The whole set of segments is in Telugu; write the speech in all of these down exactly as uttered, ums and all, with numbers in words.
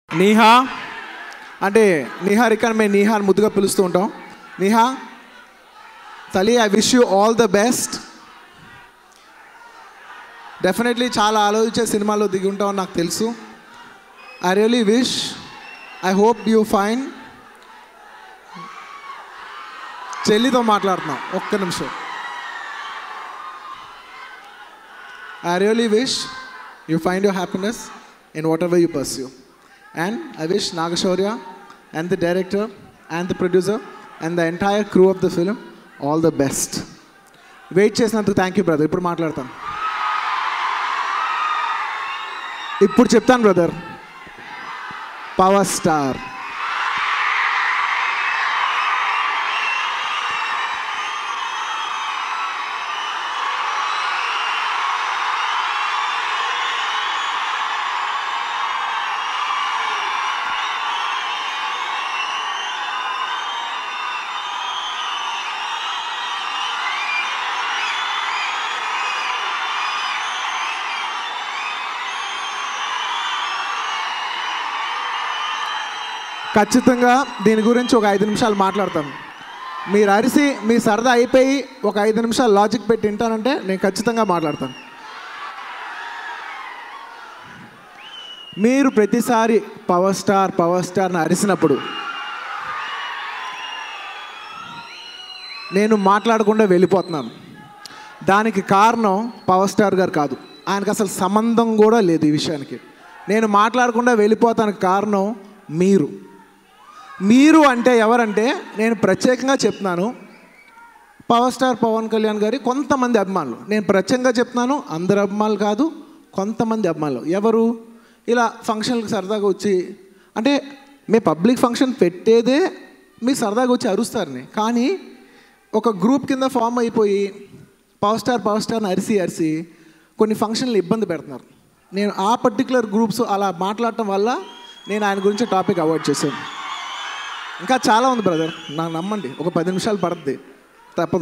నీహా అంటే నిహారిక మేము నీహాని ముద్దుగా పిలుస్తూ ఉంటాం. నీహా తల్లి, I wish you all the best. Definitely చాలా ఆలోచించే సినిమాలో దిగి ఉంటామని నాకు తెలుసు. I really wish, I hope you fine. చెల్లితో మాట్లాడుతున్నాం ఒక్క నిమిషం. I really wish you find your happiness in whatever you pursue. And I wish Naga, Shourya and the director and the producer and the entire crew of the film all the best. Wait చేసినందుకు థ్యాంక్ యూ బ్రదర్. ఇప్పుడు మాట్లాడతాను, ఇప్పుడు చెప్తాను బ్రదర్. పవర్ స్టార్ ఖచ్చితంగా దీని గురించి ఒక ఐదు నిమిషాలు మాట్లాడతాను. మీరు అరిసి మీ సరదా అయిపోయి ఒక ఐదు నిమిషాలు లాజిక్ పెట్టి వింటానంటే నేను ఖచ్చితంగా మాట్లాడతాను. మీరు ప్రతిసారి పవర్ స్టార్ పవర్ స్టార్ని అరిసినప్పుడు నేను మాట్లాడకుండా వెళ్ళిపోతున్నాను. దానికి కారణం పవర్ స్టార్ గారు కాదు, ఆయనకు అసలు సంబంధం కూడా లేదు ఈ విషయానికి. నేను మాట్లాడకుండా వెళ్ళిపోతానికి కారణం మీరు. మీరు అంటే ఎవరంటే నేను ప్రత్యేకంగా చెప్తున్నాను, పవర్ స్టార్ పవన్ కళ్యాణ్ గారి కొంతమంది అభిమానులు. నేను ప్రత్యేకంగా చెప్తున్నాను, అందరు అభిమానులు కాదు, కొంతమంది అభిమానులు. ఎవరు? ఇలా ఫంక్షన్లకు సరదాగా వచ్చి, అంటే మీ పబ్లిక్ ఫంక్షన్ పెట్టేదే మీ సరదాగా వచ్చి అరుస్తారని, కానీ ఒక గ్రూప్ కింద ఫామ్ అయిపోయి పవర్ స్టార్ పవర్ స్టార్ని అరిసి అరిసి కొన్ని ఫంక్షన్లు ఇబ్బంది పెడుతున్నారు. నేను ఆ పర్టికులర్ గ్రూప్స్ అలా మాట్లాడటం వల్ల నేను ఆయన గురించి టాపిక్ అవాయిడ్ చేశాను. ఇంకా చాలా ఉంది బ్రదర్, నాకు నమ్మండి, ఒక పది నిమిషాలు పడుతుంది, తప్పదు.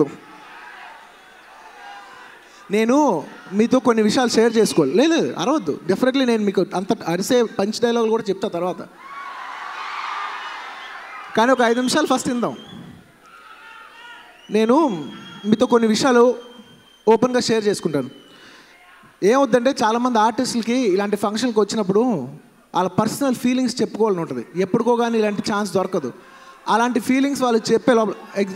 నేను మీతో కొన్ని విషయాలు షేర్ చేసుకోవాలి. లేదు అరవద్దు, డెఫినెట్లీ నేను మీకు అంత అరిసే పంచ్ డైలాగులు కూడా చెప్తా తర్వాత, కానీ ఒక ఐదు నిమిషాలు ఫస్ట్ ఇందాం. నేను మీతో కొన్ని విషయాలు ఓపెన్గా షేర్ చేసుకుంటాను. ఏమవుద్దంటే చాలామంది ఆర్టిస్టులకి ఇలాంటి ఫంక్షన్కి వచ్చినప్పుడు వాళ్ళ పర్సనల్ ఫీలింగ్స్ చెప్పుకోవాలని ఉంటుంది. ఎప్పుడుకో కానీ ఇలాంటి ఛాన్స్ దొరకదు. అలాంటి ఫీలింగ్స్ వాళ్ళు చెప్పే లోపల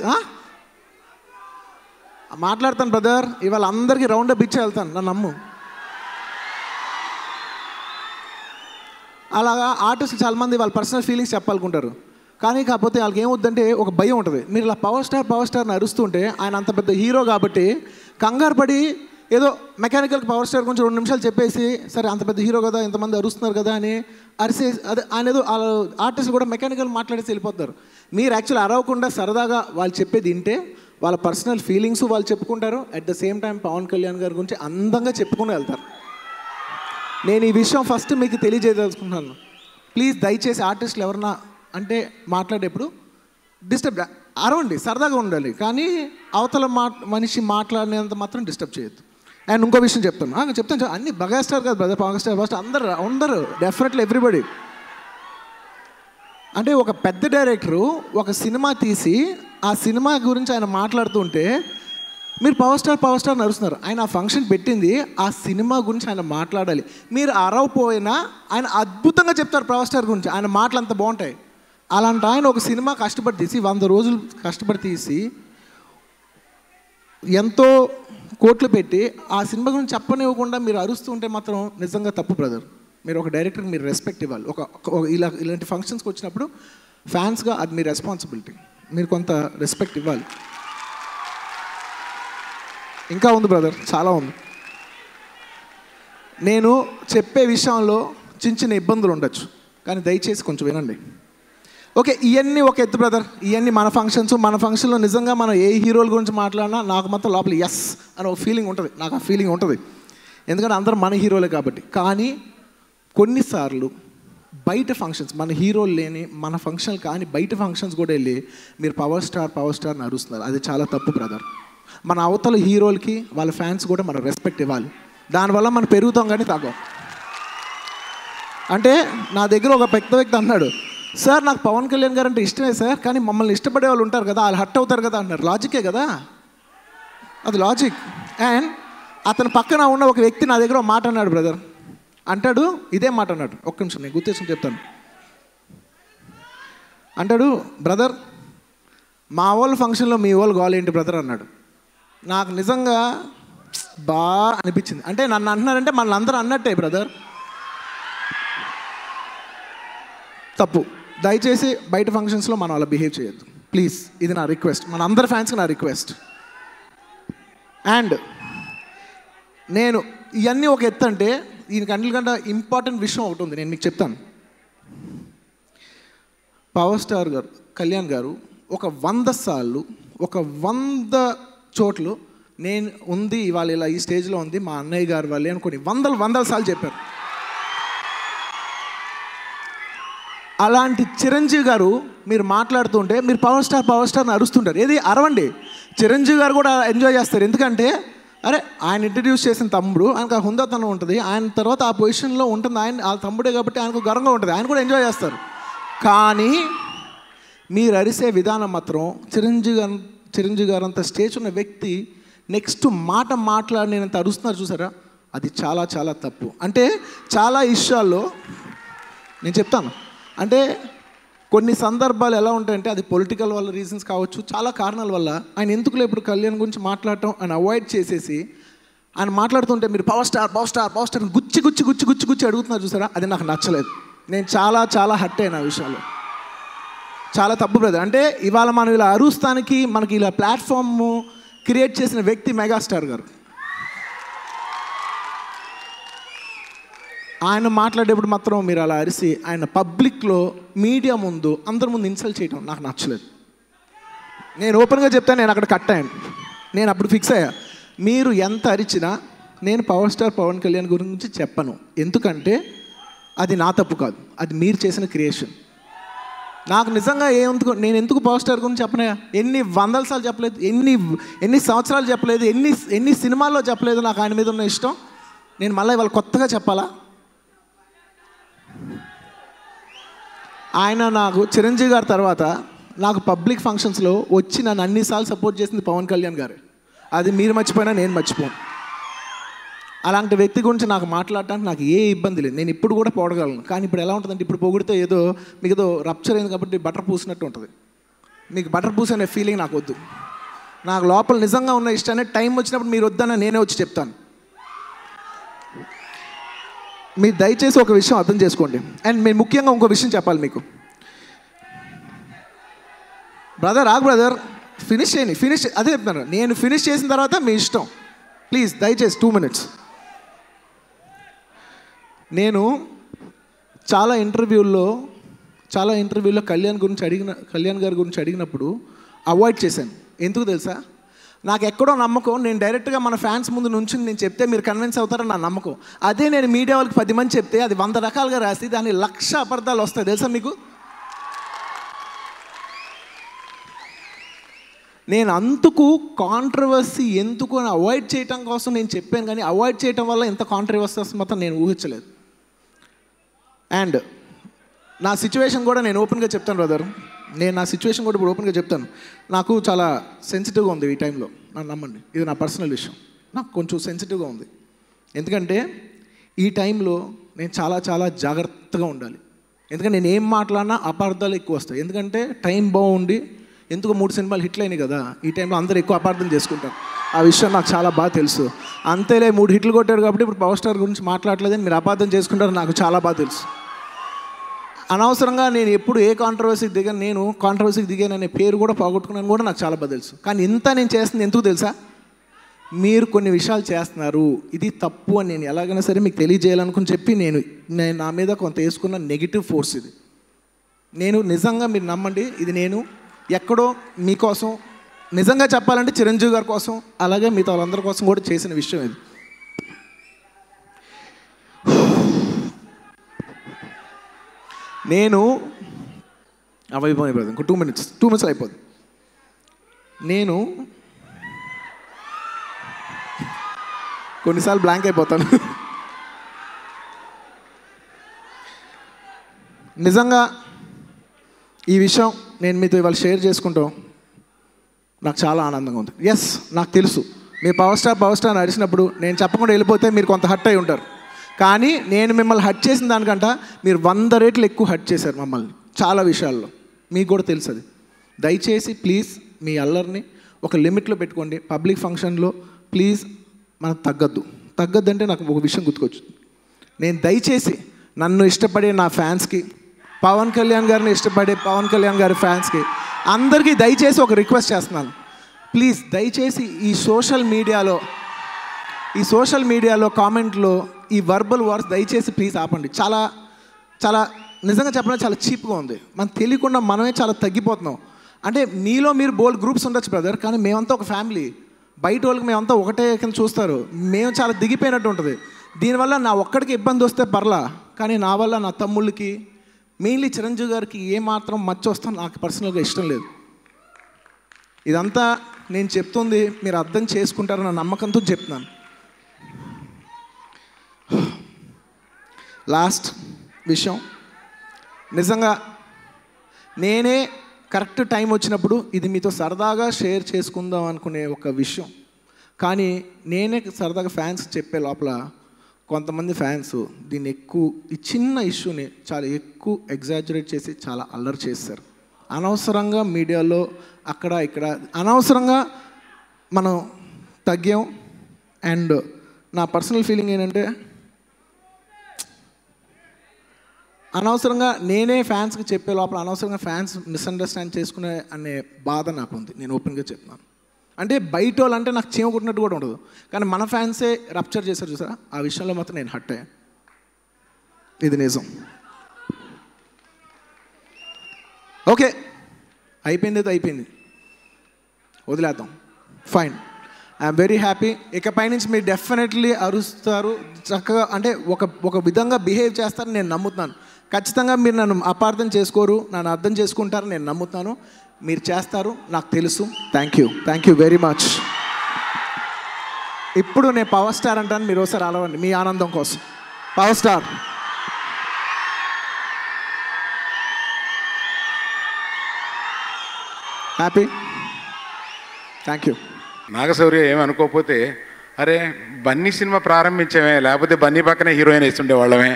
మాట్లాడతాను బ్రదర్. ఇవాళ అందరికీ రౌండ్ అప్ ఇచ్చి వెళ్తాను, నన్ను నమ్ము. అలాగా ఆర్టిస్టులు చాలామంది వాళ్ళ పర్సనల్ ఫీలింగ్స్ చెప్పాలనుకుంటారు, కానీ కాకపోతే వాళ్ళకి ఏమవుద్దంటే ఒక భయం ఉంటుంది. మీరు ఇలా పవర్ స్టార్ పవర్ స్టార్ని అరుస్తుంటే ఆయన అంత పెద్ద హీరో కాబట్టి కంగారు పడి ఏదో మెకానికల్ పవర్ స్టార్ గురించి రెండు నిమిషాలు చెప్పేసి, సరే అంత పెద్ద హీరో కదా ఇంతమంది అరుస్తున్నారు కదా అని అరిసే, అదే ఆయన ఏదో ఆర్టిస్ట్ కూడా మెకానికల్ మాట్లాడేసి వెళ్ళిపోతారు. మీరు యాక్చువల్లీ అరవకుండా సరదాగా వాళ్ళు చెప్పేది వింటే వాళ్ళ పర్సనల్ ఫీలింగ్స్ వాళ్ళు చెప్పుకుంటారు. At the same time Pawan Kalyan గారి గురించి అందంగా చెప్పుకుని వెళ్తారు. నేను ఈ విషయం ఫస్ట్ మీకు తెలియజేయదలుచుకుంటున్నాను. ప్లీజ్ దయచేసి ఆర్టిస్టులు ఎవరన్నా అంటే మాట్లాడేప్పుడు డిస్టర్బ్ అరవండి, సరదాగా ఉండాలి, కానీ అవతల మా మనిషి మాట్లాడినంత మాత్రం డిస్టర్బ్ చేయొద్దు. అండ్ ఇంకో విషయం చెప్తాను చెప్తాను అన్ని బగా స్టార్ కాదు బ్రదర్, పవర్ స్టార్ ఫస్ట్ అందరు అందరు డెఫినెట్లీ ఎవ్రీబడి. అంటే ఒక పెద్ద డైరెక్టరు ఒక సినిమా తీసి ఆ సినిమా గురించి ఆయన మాట్లాడుతుంటే మీరు పవర్ స్టార్ పవర్ స్టార్ నడుస్తున్నారు. ఆయన ఆ ఫంక్షన్ పెట్టింది ఆ సినిమా గురించి ఆయన మాట్లాడాలి. మీరు అరవపోయినా ఆయన అద్భుతంగా చెప్తారు పవర్ స్టార్ గురించి, ఆయన మాటలు అంత బాగుంటాయి. అలాంటి ఆయన ఒక సినిమా కష్టపడి తీసి వంద రోజులు కష్టపడి తీసి ఎంతో కోట్లు పెట్టి ఆ సినిమా గురించి చెప్పనివ్వకుండా మీరు అరుస్తుంటే మాత్రం నిజంగా తప్పు బ్రదర్. మీరు ఒక డైరెక్టర్కి మీరు రెస్పెక్ట్ ఇవ్వాలి. ఒక ఇలా ఇలాంటి ఫంక్షన్స్కి వచ్చినప్పుడు ఫ్యాన్స్గా అది మీ రెస్పాన్సిబిలిటీ, మీరు కొంత రెస్పెక్ట్ ఇవ్వాలి. ఇంకా ఉంది బ్రదర్, చాలా ఉంది. నేను చెప్పే విషయంలో చిన్న చిన్న ఇబ్బందులు ఉండొచ్చు, కానీ దయచేసి కొంచెం వినండి. ఓకే, ఇవన్నీ ఒక ఎత్తు బ్రదర్, ఇవన్నీ మన ఫంక్షన్స్. మన ఫంక్షన్లో నిజంగా మనం ఏ హీరోల గురించి మాట్లాడినా నాకు మాత్రం లోపల ఎస్ అని ఒక ఫీలింగ్ ఉంటుంది, నాకు ఆ ఫీలింగ్ ఉంటుంది, ఎందుకంటే అందరూ మన హీరోలే కాబట్టి. కానీ కొన్నిసార్లు బయట ఫంక్షన్స్, మన హీరోలు లేని మన ఫంక్షన్ కానీ బయట ఫంక్షన్స్ కూడా వెళ్ళి మీరు పవర్ స్టార్ పవర్ స్టార్ని అరుస్తున్నారు, అది చాలా తప్పు బ్రదర్. మన అవతల హీరోలకి వాళ్ళ ఫ్యాన్స్ కూడా మనం రెస్పెక్ట్ ఇవ్వాలి. దానివల్ల మనం పెరుగుతాం కానీ తగ్గం. అంటే నా దగ్గర ఒక పెద్ద వ్యక్తి అన్నాడు, సార్ నాకు పవన్ కళ్యాణ్ గారు అంటే ఇష్టమే సార్, కానీ మమ్మల్ని ఇష్టపడే వాళ్ళు ఉంటారు కదా, వాళ్ళు హట్ అవుతారు కదా అన్నారు. లాజికే కదా అది, లాజిక్. అండ్ అతని పక్కన ఉన్న ఒక వ్యక్తి నా దగ్గర ఒక మాట అన్నాడు, బ్రదర్ అంటాడు, ఇదే మాట అన్నాడు, ఒక్క నిమిషం నేను గుర్తేసుకుని చెప్తాను. అంటాడు, బ్రదర్ మా వాళ్ళ ఫంక్షన్లో మీ వాళ్ళు గోల్ ఏంటి బ్రదర్ అన్నాడు. నాకు నిజంగా బాగా అనిపించింది. అంటే నన్ను అంటున్నారంటే మన అందరూ అన్నట్టే బ్రదర్. తప్పు. దయచేసి బయట ఫంక్షన్స్లో మనం అలా బిహేవ్ చేయొద్దు ప్లీజ్. ఇది నా రిక్వెస్ట్, మన అందరి ఫ్యాన్స్కి నా రిక్వెస్ట్. అండ్ నేను ఇవన్నీ ఒక ఎత్తు అంటే దీనికి అన్నిటికంటే ఇంపార్టెంట్ విషయం ఒకటి ఉంది, నేను మీకు చెప్తాను. పవర్ స్టార్ గారు కళ్యాణ్ గారు ఒక వంద సార్లు ఒక వంద చోట్లు నేను ఉంది ఇవాళ ఇలా ఈ స్టేజ్లో ఉంది మా అన్నయ్య గారు వాళ్ళే అనుకోని వందల వందల సార్లు చెప్పారు. అలాంటి చిరంజీవి గారు మీరు మాట్లాడుతుంటే మీరు పవర్ స్టార్ పవర్ స్టార్ని అరుస్తుంటారు. ఏది అరవండి, చిరంజీవి గారు కూడా ఎంజాయ్ చేస్తారు. ఎందుకంటే అరే ఆయన ఇంట్రడ్యూస్ చేసిన తమ్ముడు, ఆయనకు ఆ హుందాతనం ఉంటుంది, ఆయన తర్వాత ఆ పొజిషన్లో ఉంటుంది, ఆయన ఆ తమ్ముడే కాబట్టి ఆయనకు గర్వంగా ఉంటుంది, ఆయన కూడా ఎంజాయ్ చేస్తారు. కానీ మీరు అరిసే విధానం మాత్రం చిరంజీవి గారు చిరంజీవి గారు అంత స్టేజ్ ఉన్న వ్యక్తి నెక్స్ట్ మాట మాట్లాడినంత అరుస్తున్నారు చూసారా, అది చాలా చాలా తప్పు. అంటే చాలా విషయాల్లో నేను చెప్తాను, అంటే కొన్ని సందర్భాలు ఎలా ఉంటాయంటే అది పొలిటికల్ వల్ల రీజన్స్ కావచ్చు, చాలా కారణాల వల్ల ఆయన ఎందుకులే ఇప్పుడు కళ్యాణ్ గురించి మాట్లాడటం ఆయన అవాయిడ్ చేసేసి ఆయన మాట్లాడుతుంటే మీరు power star power star power star గుచ్చి గుచ్చి గుచ్చి గుచ్చి గుచ్చి అడుగుతున్నారు చూసారా, అది నాకు నచ్చలేదు. నేను చాలా చాలా హర్ట్ అయిన విషయాలు, చాలా తప్పు బ్రదర్. అంటే ఇవాళ మనం ఇలా అరుస్తానికి మనకి ఇలా ప్లాట్ఫామ్ క్రియేట్ చేసిన వ్యక్తి మెగాస్టార్ గారు. ఆయన మాట్లాడేప్పుడు మాత్రం మీరు అలా అరిసి ఆయన పబ్లిక్లో మీడియా ముందు అందరి ముందు ఇన్సల్ట్ చేయడం నాకు నచ్చలేదు. నేను ఓపెన్గా చెప్తాను, నేను అక్కడ కట్ అయ్యాను. నేను అప్పుడు ఫిక్స్ అయ్యా, మీరు ఎంత అరిచినా నేను పవర్ స్టార్ పవన్ కళ్యాణ్ గురించి చెప్పను, ఎందుకంటే అది నా తప్పు కాదు, అది మీరు చేసిన క్రియేషన్. నాకు నిజంగా ఎందుకు నేను ఎందుకు పవర్ స్టార్ గురించి చెప్పనయా, ఎన్ని వందల సార్లు చెప్పలేదు, ఎన్ని ఎన్ని సంవత్సరాలు చెప్పలేదు, ఎన్ని ఎన్ని సినిమాల్లో చెప్పలేదు నాకు ఆయన మీద ఉన్న ఇష్టం. నేను మళ్ళీ ఇవాళ కొత్తగా చెప్పాలా? ఆయన నాకు చిరంజీవి గారి తర్వాత నాకు పబ్లిక్ ఫంక్షన్స్లో వచ్చి నన్ను అన్నిసార్లు సపోర్ట్ చేసింది పవన్ కళ్యాణ్ గారు. అది మీరు మర్చిపోయినా నేను మర్చిపోను. అలాంటి వ్యక్తి గురించి నాకు మాట్లాడటానికి నాకు ఏ ఇబ్బంది లేదు, నేను ఇప్పుడు కూడా పోడగలను. కానీ ఇప్పుడు ఎలా ఉంటుందంటే ఇప్పుడు పొగిడితే ఏదో మీకు ఏదో రప్చర్ అయింది కాబట్టి బటర్ పూసినట్టు ఉంటుంది. మీకు బటర్ పూసి అనే ఫీలింగ్ నాకు వద్దు. నాకు లోపల నిజంగా ఉన్న ఇష్టాన్ని టైం వచ్చినప్పుడు మీరు వద్దన్న నేనే వచ్చి చెప్తాను. మీరు దయచేసి ఒక విషయం అర్థం చేసుకోండి. అండ్ మేము ముఖ్యంగా ఇంకో విషయం చెప్పాలి మీకు. బ్రదర్ ఆగు బ్రదర్, ఫినిష్ చేయని ఫినిష్ అదే చెప్తాను. నేను ఫినిష్ చేసిన తర్వాత మీ ఇష్టం, ప్లీజ్ దయచేసి టూ మినిట్స్. నేను చాలా ఇంటర్వ్యూల్లో చాలా ఇంటర్వ్యూల్లో కళ్యాణ్ గురించి అడిగిన కళ్యాణ్ గారి గురించి అడిగినప్పుడు అవాయిడ్ చేశాను. ఎందుకు తెలుసా? నాకు ఎక్కడో నమ్మకం, నేను డైరెక్ట్గా మన ఫ్యాన్స్ ముందు నుంచి నేను చెప్తే మీరు కన్విన్స్ అవుతారని నా నమ్మకం. అదే నేను మీడియా వాళ్ళకి పది మంది చెప్తే అది వంద రకాలుగా రాసి దాని లక్ష అబద్ధాలు వస్తాయి తెలుసా మీకు. నేను అందుకు కాంట్రవర్సీ ఎందుకు అని అవాయిడ్ చేయటం కోసం నేను చెప్పాను, కానీ అవాయిడ్ చేయటం వల్ల ఎంత కాంట్రవర్సీ వస్తుంది మొత్తం నేను ఊహించలేదు. అండ్ నా సిచ్యువేషన్ కూడా నేను ఓపెన్గా చెప్తాను బ్రదర్, నేను నా సిచ్యువేషన్ కూడా ఇప్పుడు ఓపెన్గా చెప్తాను. నాకు చాలా సెన్సిటివ్గా ఉంది ఈ టైంలో, నన్ను నమ్మండి, ఇది నా పర్సనల్ విషయం, నాకు కొంచెం సెన్సిటివ్గా ఉంది. ఎందుకంటే ఈ టైంలో నేను చాలా చాలా జాగ్రత్తగా ఉండాలి. ఎందుకంటే నేను ఏం మాట్లాడినా అపార్థాలు ఎక్కువ వస్తాయి. ఎందుకంటే టైం బాగుండి ఎందుకు మూడు సినిమాలు హిట్లు అయినాయి కదా, ఈ టైంలో అందరూ ఎక్కువ అపార్థం చేసుకుంటారు. ఆ విషయం నాకు చాలా బాగా తెలుసు. అంతేలే మూడు హిట్లు కొట్టారు కాబట్టి ఇప్పుడు పవర్ స్టార్ గురించి మాట్లాడలేదని మీరు అపార్థం చేసుకుంటారు, నాకు చాలా బాగా తెలుసు. అనవసరంగా నేను ఎప్పుడు ఏ కాంట్రవర్సీకి దిగాను, నేను కాంట్రవర్సీకి దిగాననే పేరు కూడా పోగొట్టుకున్నాను కూడా నాకు చాలా బాగా తెలుసు. కానీ ఇంత నేను చేస్తుంది ఎందుకు తెలుసా? మీరు కొన్ని విషయాలు చేస్తున్నారు, ఇది తప్పు అని నేను ఎలాగైనా సరే మీకు తెలియజేయాలనుకుని చెప్పి నేను నేను నా మీద కొంత వేసుకున్న నెగిటివ్ ఫోర్స్ ఇది. నేను నిజంగా మీరు నమ్మండి, ఇది నేను ఎక్కడో మీకోసం నిజంగా చెప్పాలంటే చిరంజీవి గారి కోసం అలాగే మిగతా వాళ్ళందరి కోసం కూడా చేసిన విషయం ఇది. నేను అవైపోయి బ్రదర్ ఇంకో టూ మినిట్స్ టూ మినిట్స్ అయిపోద్ది. నేను కొన్నిసార్లు బ్లాంక్ అయిపోతాను. నిజంగా ఈ విషయం నేను మీతో ఇవాళ షేర్ చేసుకుంటాం నాకు చాలా ఆనందంగా ఉంది. ఎస్, నాకు తెలుసు మీరు పవర్ స్టార్ పవర్ స్టార్ అడిచినప్పుడు నేను చెప్పకుండా వెళ్ళిపోతే మీరు కొంత హర్ట్ అయి ఉంటారు. కానీ నేను మిమ్మల్ని హర్ట్ చేసిన దానికంట మీరు వంద రేట్లు ఎక్కువ హర్ట్ చేశారు మమ్మల్ని చాలా విషయాల్లో. మీకు కూడా తెలుసు అది. దయచేసి ప్లీజ్ మీ అల్లరిని ఒక లిమిట్లో పెట్టుకోండి. పబ్లిక్ ఫంక్షన్లో ప్లీజ్ మనకు తగ్గద్దు. తగ్గద్దంటే నాకు ఒక విషయం గుర్తుకొచ్చు. నేను దయచేసి నన్ను ఇష్టపడే నా ఫ్యాన్స్కి, పవన్ కళ్యాణ్ గారిని ఇష్టపడే పవన్ కళ్యాణ్ గారి ఫ్యాన్స్కి అందరికీ దయచేసి ఒక రిక్వెస్ట్ చేస్తున్నాను. ప్లీజ్ దయచేసి ఈ సోషల్ మీడియాలో ఈ సోషల్ మీడియాలో కామెంట్లో ఈ వర్బల్ వార్స్ దయచేసి ప్లీజ్ ఆపండి. చాలా చాలా నిజంగా చెప్పాలంటే చాలా చీప్గా ఉంది. మనకు తెలియకుండా మనమే చాలా తగ్గిపోతున్నాం. అంటే మీలో మీరు బోల్డ్ గ్రూప్స్ ఉండొచ్చు బ్రదర్, కానీ మేమంతా ఒక ఫ్యామిలీ. బయట వాళ్ళకి మేమంతా ఒకటే కింద చూస్తారు. మేము చాలా దిగిపోయినట్టు ఉంటుంది. దీనివల్ల నా ఒక్కడికి ఇబ్బంది వస్తే పర్లా, కానీ నా వల్ల నా తమ్ముళ్ళకి, మెయిన్లీ చిరంజీవి గారికి ఏమాత్రం మచ్చ వస్తాం నాకు పర్సనల్గా ఇష్టం లేదు. ఇదంతా నేను చెప్తుంది మీరు అర్థం చేసుకుంటారన్న నమ్మకంతో చెప్తున్నాను. లాస్ట్ విషయం, నిజంగా నేనే కరెక్ట్ టైం వచ్చినప్పుడు ఇది మీతో సరదాగా షేర్ చేసుకుందాం అనుకునే ఒక విషయం, కానీ నేనే సరదాగా ఫ్యాన్స్ చెప్పే లోపల కొంతమంది ఫ్యాన్స్ దీన్ని ఎక్కువ, ఈ చిన్న ఇష్యూని చాలా ఎక్కువ ఎగ్జాజరేట్ చేసి చాలా అల్లరి చేస్తారు. అనవసరంగా మీడియాలో అక్కడ ఇక్కడ అనవసరంగా మనం తగ్గాం. అండ్ నా పర్సనల్ ఫీలింగ్ ఏంటంటే అనవసరంగా నేనే ఫ్యాన్స్కి చెప్పే లోపల అనవసరంగా ఫ్యాన్స్ మిస్అండర్స్టాండ్ చేసుకునే అనే బాధ నాకు ఉంది. నేను ఓపెన్గా చెప్తున్నాను. అంటే బయట వాళ్ళు అంటే నాకు చీమ కుట్టినట్టు కూడా ఉండదు, కానీ మన ఫ్యాన్సే రప్చర్ చేశారు చూసారా, ఆ విషయంలో మాత్రం నేను హర్ట్ అయ్యాను. ఇది నిజం. ఓకే, అయిపోయింది, అయితే అయిపోయింది, వదిలేద్దాం, ఫైన్. I'm very happy. ఇకపై నుంచి మీరు డెఫినెట్లీ అరుస్తారు చక్కగా, అంటే ఒక ఒక విధంగా బిహేవ్ చేస్తారని నేను నమ్ముతున్నాను. ఖచ్చితంగా మీరు నన్ను అపార్థం చేసుకోరు, నన్ను అర్థం చేసుకుంటారని నేను నమ్ముతాను. మీరు చేస్తారు, నాకు తెలుసు. Thank you thank you very much. ఇప్పుడు నేను పవర్ స్టార్ అంటాను, మీరు ఒకసారి అలవండి మీ ఆనందం కోసం. Power star. Happy. Thank you. Naga Shaurya ఏమనుకోకపోతే, అరే బన్నీ సినిమా ప్రారంభించామే, లేకపోతే బన్నీ పక్కనే హీరోయిన్ వేస్తుండే వాళ్ళమే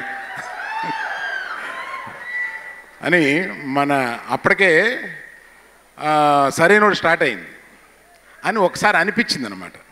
అని మన అప్పటికే సరైనోడు స్టార్ట్ అయింది అని ఒకసారి అనిపించింది అనమాట.